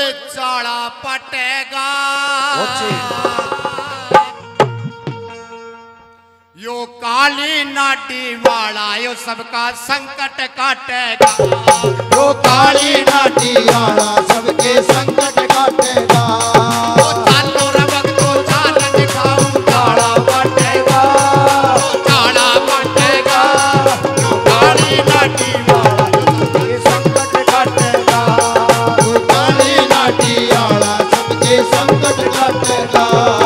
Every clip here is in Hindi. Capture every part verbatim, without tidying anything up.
चाड़ा पटेगा यो काली नाटी वाला यो सबका संकट काटेगा यो काली नाटी वाला सबके संकट काटेगा चालो रवक तो चाल दिखाऊं चाड़ा पटेगा चाड़ा पटेगा यो काली नाटी वाला सबके संकट काटेगा यो काली नाटी वाला सबके संकट काटेगा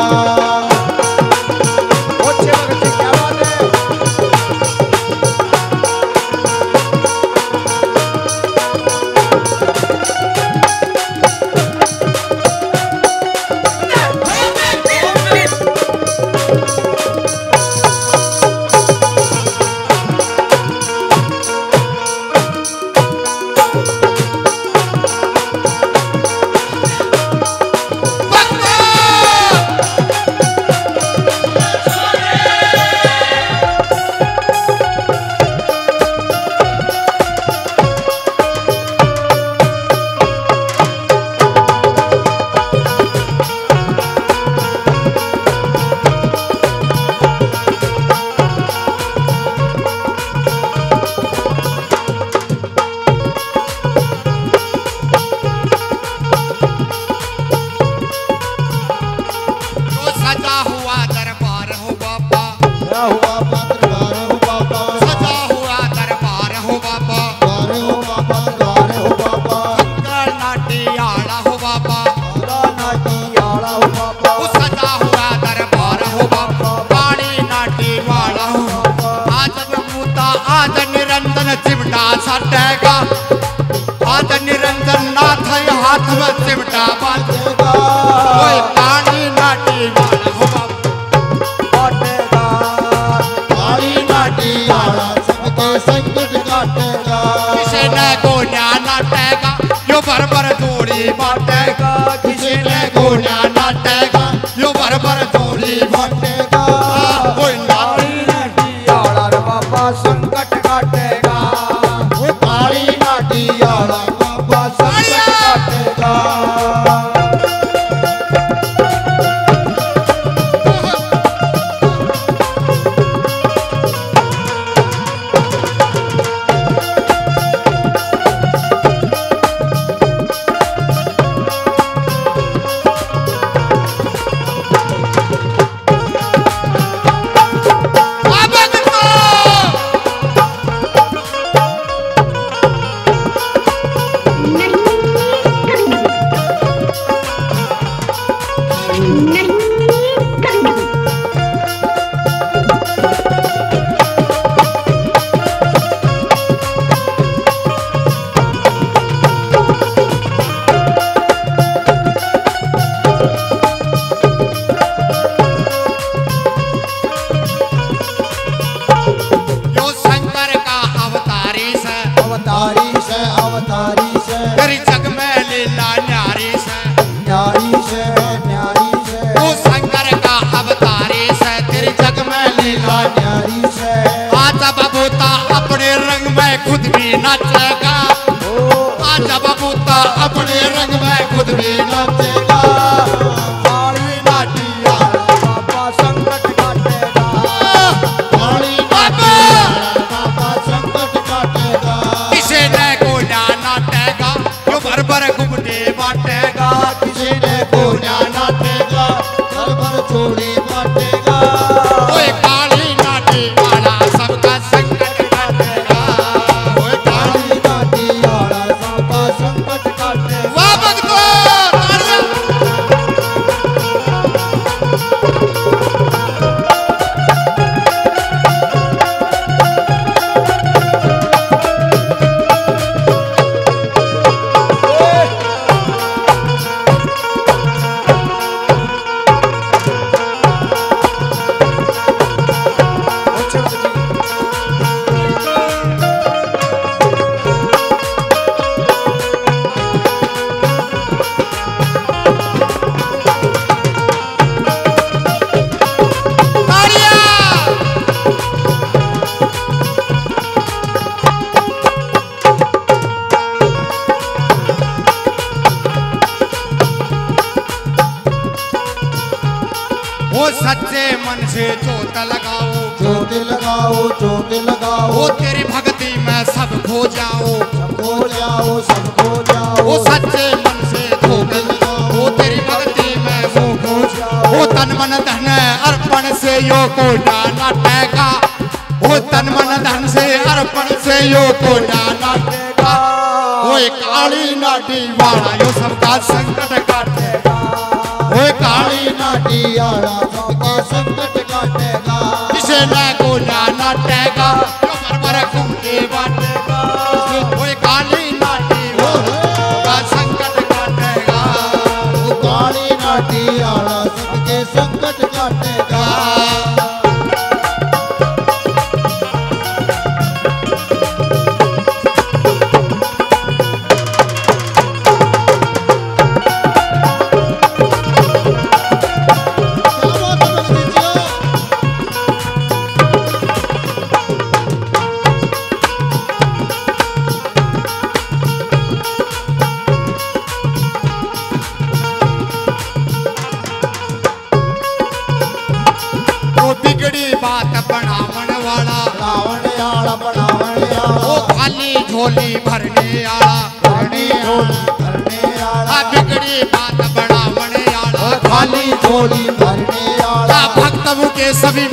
सटेगा आज निरंजन नाथ हाथ में चिमटा बांधेगा कोई काली नाटी वाला होगा काटेगा काली नाटी वाला सबके संकट काटेगा किसी ने गोलियां नाटेगा यो भर भर जोड़ी बांटेगा किसी ने गोलियां नाटेगा यो भर भर जोड़ी बांटेगा कोई काली नाटी वाला रे बाबा संकट काटेगा यारा बाबा संकट काटेगा अवतारी से अवतारी से तेरी जग में लीला न्यारी से न्यारी से न्यारी से तू शंकर का अवतारी से तेरी जग में लीला न्यारी से आजा बबूता अपने रंग में खुद भी नाचेगा आजा बबूता अपने रंग में खुद भी नाचेगा काली नाटी वाला बाबा संकट काटेगा काली नाटी वाला बाबा संकट काटेगा किसी ने गोलियां नाटेगा यो भर भर घुमटे बांटेगा किसी ने गोलियां नाटेगा भर भर छोड़ी बांटेगा कोई काली नाटी वाला सबका संकट काटेगा कोई काली नाटी वाला सबका संकट काटेगा वापस को मन से जोत लगाओ, जोत लगाओ, जोत लगाओ, वो तेरी भक्ति में सब खो जाओ, सब खो जाओ, सब खो जाओ, वो सच्चे मन से जोत लगाओ, वो तेरी भक्ति में वो खो जाओ, वो तन मन धन अर्पण से यो को जाना टेका, वो तन मन धन से अर्पण से यो को जाना टेका, वो काली नाटी वाला यो सबका संकट काटेगा, वो काली नाटी वाला सबका संकट काटेगा, जिसे न को जाना टेगा यो बरबर खूंटे बांटेगा, वो काली नाटी वाला संकट काटेगा, वो काली नाटी वाला सबके संकट काटेगा। झोली भरने आला, खाली झोली भरने आला, बिगड़ी बात बढ़ावने आला, खाली झोली भरने आला, भक्त के सभी